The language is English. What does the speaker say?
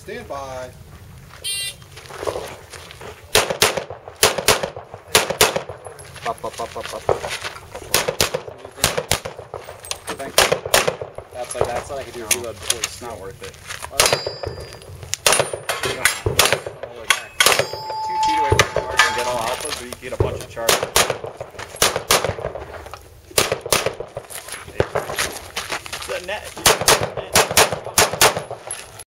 Stand by. Pop, pop, pop, pop, pop. Thank you. That's what I could do a reload before. It's not worth it. Well,